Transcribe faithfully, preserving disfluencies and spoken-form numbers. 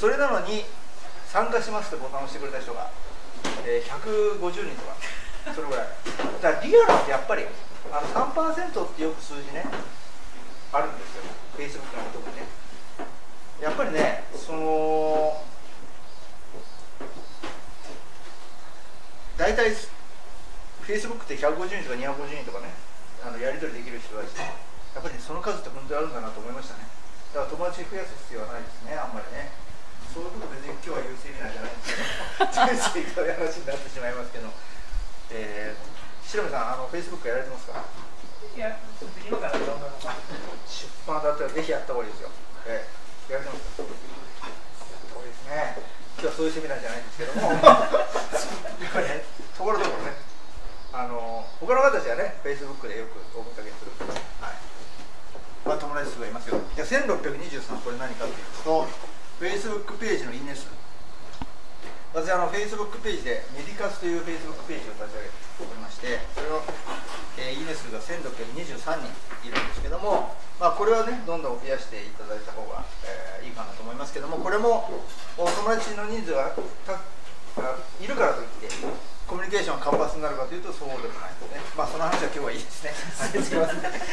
それなのに参加しますってボタンを押してくれた人が、えー、ひゃくごじゅうにんとかそれぐらいだから。リアルってやっぱりあの さんパーセント ってよく数字ねあるんですよ、 Facebook なんか特にね。やっぱりね、その大体 Facebook ってひゃくごじゅうにんとかにひゃくごじゅうにんとかね、あのやり取りできる人たち、やっぱり、ね、その数って本当にあるんだなと思いましたね。だから友達増やす必要はないですね、あんまりね。そういうこと別に今日は言うセミナーじゃないんですけど、人生という話になってしまいますけど、えー、白目さん、あの Facebook やられてますか？ いや、ちょっと今からどんどん出版だったらぜひやった方がいいですよ。えー、やられてますか？やった方がいいですね。今日はそういうセミナーじゃないんですけども、やっぱりね、ところどころね、あの他の方たちはね、Facebook でよくお見かけする、はい、まあ、友達数がいますよ。じゃあせんろっぴゃくにじゅうさん、これ何かっていうと、Facebook ページのいいね数。私あの Facebook ページでメディカスという Facebook ページを立ち上げておりまして、それの、えー、いいね数がせんろっぴゃくにじゅうさんにんいるんですけども、まあ、これはね、どんどん増やしていただいた方が、えー、いいかなと思いますけども、これもお友達の人数がたいるからといってコミュニケーションが活発になるかというとそうでもないですね。まあその話は今日はいいですね。すいません。